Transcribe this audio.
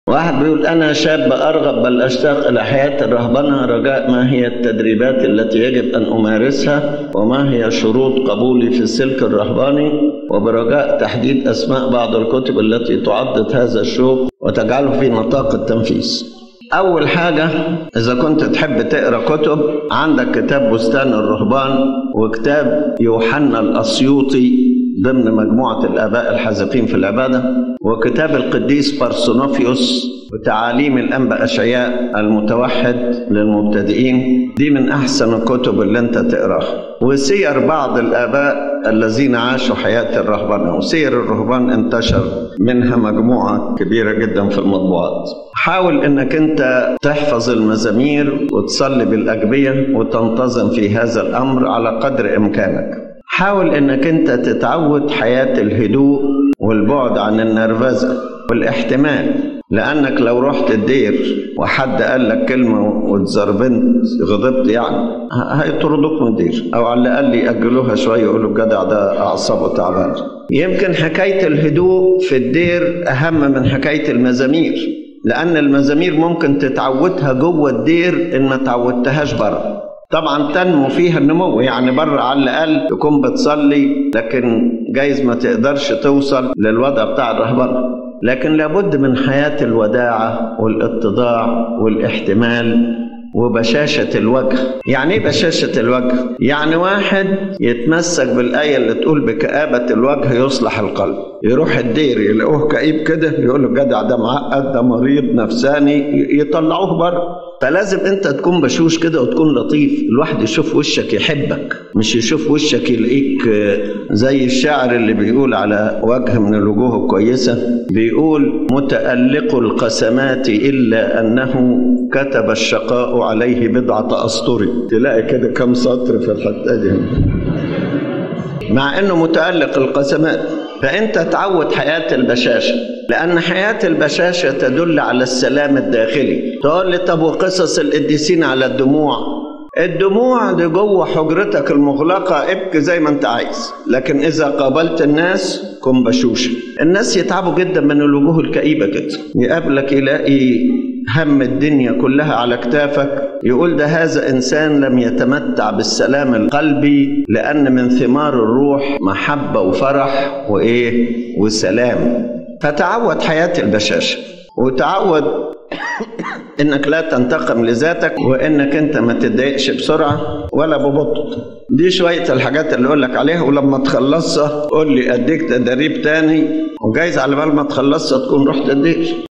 واحد بيقول: أنا شاب أرغب بل أشتاق إلى حياة الرهبنة، رجاء ما هي التدريبات التي يجب أن أمارسها؟ وما هي شروط قبولي في السلك الرهباني؟ وبرجاء تحديد أسماء بعض الكتب التي تعضد هذا الشوق وتجعله في نطاق التنفيذ. أول حاجة، إذا كنت تحب تقرأ كتب، عندك كتاب بستان الرهبان وكتاب يوحنا الأسيوطي ضمن مجموعة الآباء الحاذقين في العبادة، وكتاب القديس بارثونوفيوس وتعاليم الأنبا أشعياء المتوحد للمبتدئين. دي من أحسن الكتب اللي أنت تقراها، وسير بعض الآباء الذين عاشوا حياة الرهبنة، وسير الرهبان انتشر منها مجموعة كبيرة جدا في المطبوعات. حاول انك انت تحفظ المزامير وتصلي بالأجبية وتنتظم في هذا الأمر على قدر إمكانك. حاول انك انت تتعود حياة الهدوء والبعد عن النرفزة والاحتمال، لأنك لو رحت الدير وحد قال لك كلمة واتزربنت غضبت هيطردوك من الدير، أو على الأقل يأجلوها شوية يقولوا الجدع ده أعصابه تعبان. يمكن حكاية الهدوء في الدير أهم من حكاية المزامير، لأن المزامير ممكن تتعودها جوه الدير إن ما تعودتهاش بره. طبعا تنمو فيها النمو، يعني بره على الأقل تكون بتصلي، لكن جايز ما تقدرش توصل للوضع بتاع الرهبنة. لكن لابد من حياة الوداعة والاتضاع والاحتمال وبشاشة الوجه. يعني ايه بشاشة الوجه؟ يعني واحد يتمسك بالآية اللي تقول بكآبة الوجه يصلح القلب، يروح الدير يلاقوه كئيب كده يقولوا الجدع ده معقد ده مريض نفساني، يطلعوه بره. فلازم انت تكون بشوش كده وتكون لطيف، الواحد يشوف وشك يحبك، مش يشوف وشك يلاقيك زي الشاعر اللي بيقول على وجه من الوجوه الكويسة، بيقول: متألق القسمات إلا أنه كتب الشقاء عليه بضعة أسطر. تلاقي كده كم سطر في الحتة دي مع أنه متألق القسمات. فأنت تعود حياة البشاشة، لأن حياة البشاشة تدل على السلام الداخلي. تقول لي: طب وقصص القديسين على الدموع؟ الدموع دي جوه حجرتك المغلقة، ابكي زي ما انت عايز، لكن إذا قابلت الناس كن بشوشة. الناس يتعبوا جدا من الوجوه الكئيبة كده، يقابلك يلاقي هم الدنيا كلها على كتافك، يقول ده هذا إنسان لم يتمتع بالسلام القلبي، لأن من ثمار الروح محبة وفرح وسلام. فتعود حياة البشاشة، وتعود انك لا تنتقم لذاتك، وانك انت ما تتضايقش بسرعة ولا ببطء. دي شوية الحاجات اللي اقول لك عليها، ولما تخلصها قول لي اديك تدريب تاني، وجايز على بال ما تخلصها تكون رحت الدير.